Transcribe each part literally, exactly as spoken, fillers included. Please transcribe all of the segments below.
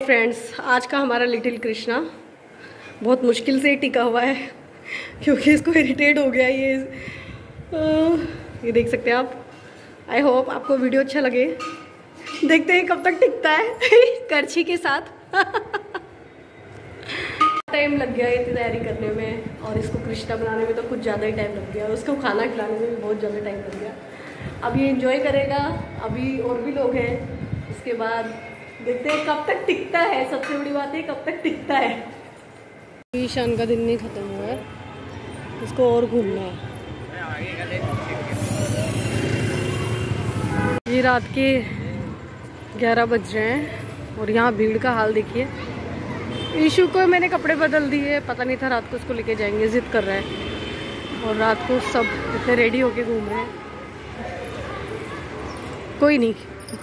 Friends, आज का हमारा लिटिल कृष्णा बहुत मुश्किल से टिका हुआ है क्योंकि इसको इरिटेट हो गया ये आ, ये देख सकते हैं आप। आई होप आपको वीडियो अच्छा लगे। देखते हैं कब तक टिकता है करछी के साथ। टाइम लग गया ये तैयारी करने में और इसको कृष्णा बनाने में तो कुछ ज़्यादा ही टाइम लग गया और उसको खाना खिलाने में भी बहुत ज़्यादा टाइम लग गया। अब ये एंजॉय करेगा, अभी और भी लोग हैं। उसके बाद देखते हैं कब तक टिकता है। सबसे बड़ी बात है कब तक टिकता है। ईशान का दिन नहीं खत्म हुआ है, इसको और घूमना है। ये रात के ग्यारह बज रहे हैं और यहाँ भीड़ का हाल देखिए। ईशु को मैंने कपड़े बदल दिए, पता नहीं था रात को उसको लेके जाएंगे, जिद कर रहा है और रात को सब इतने रेडी होके घूम रहे हैं। कोई नहीं,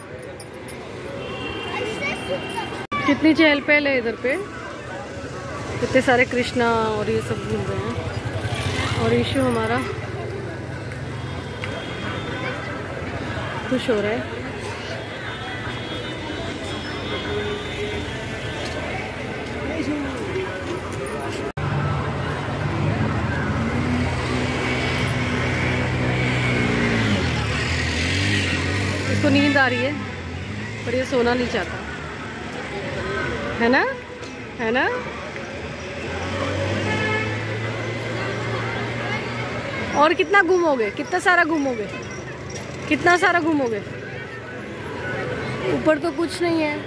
कितनी चहल पहल है इधर पे, कितने सारे कृष्णा और ये सब घूम रहे हैं और ईशु हमारा खुश हो रहा है। इसको नींद आ रही है पर ये सोना नहीं चाहता है ना, है ना। और कितना घूमोगे, कितना सारा घूमोगे, कितना सारा घूमोगे। ऊपर तो कुछ नहीं है।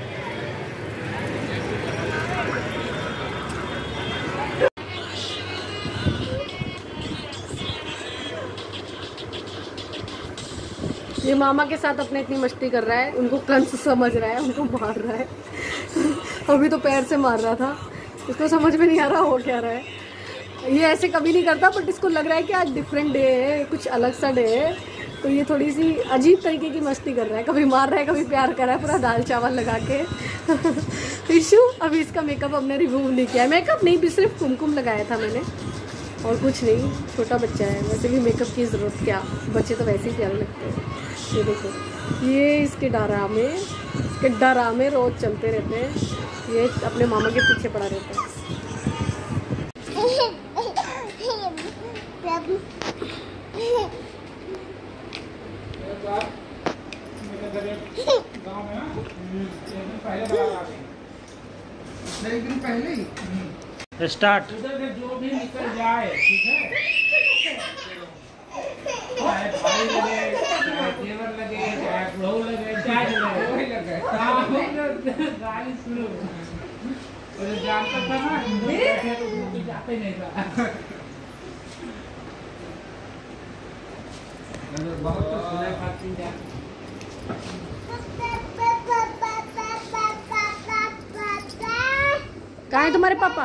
ये मामा के साथ अपने इतनी मस्ती कर रहा है, उनको कंस समझ रहा है, उनको मार रहा है। अभी तो पैर से मार रहा था, इसको समझ में नहीं आ रहा हो क्या रहा है। ये ऐसे कभी नहीं करता बट इसको लग रहा है कि आज डिफरेंट डे है, कुछ अलग सा डे है, तो ये थोड़ी सी अजीब तरीके की मस्ती कर रहा है। कभी मार रहा है, कभी प्यार कर रहा है, पूरा दाल चावल लगा के। ईशु अभी इसका मेकअप हमने रिमूव नहीं किया है। मेकअप नहीं भी, सिर्फ कुमकुम लगाया था मैंने और कुछ नहीं। छोटा बच्चा है, वैसे भी मेकअप की ज़रूरत क्या, बच्चे तो वैसे ही प्यारे लगते हैं। ये देखो, ये इसके डरामे इसके डरामे रोज चलते रहते हैं। ये अपने मामा के पीछे पड़ा रहता है। एक दिन पहले ही स्टार्ट। जो भी निकल जाए, ठीक है, चाहे भाई लगे, चाहे देवर लगे, चाहे बहू लगे, चाहे लगे, लगे गाड़ी शुरू। तो जानता था ना, तो जाते नहीं था। बहुत तो सुना खाती जा। कहाँ है तुम्हारे पापा?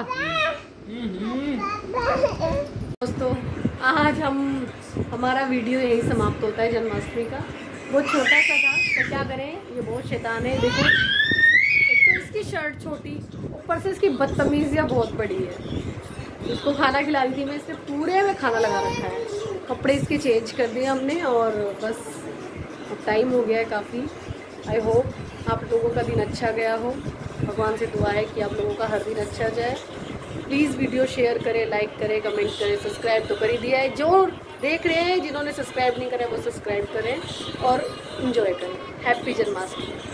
दोस्तों, आज हम हमारा वीडियो यही समाप्त होता है जन्माष्टमी का। बहुत छोटा सा था तो क्या करें, ये बहुत शैतान है। देखो, एक तो इसकी शर्ट छोटी, ऊपर से इसकी बदतमीजियाँ बहुत बड़ी है। इसको खाना खिला रही थी मैं, इसने पूरे में खाना लगा रखा है। कपड़े इसके चेंज कर दिए हमने और बस अब टाइम हो गया है काफ़ी। आई होप आप लोगों का दिन अच्छा गया हो। भगवान से दुआ है कि आप लोगों का हर दिन अच्छा जाए। प्लीज़ वीडियो शेयर करें, लाइक करें, कमेंट करें। सब्सक्राइब तो कर ही दिया है, जो देख रहे हैं जिन्होंने सब्सक्राइब नहीं करा वो सब्सक्राइब करें और एंजॉय करें। हैप्पी जन्माष्टमी।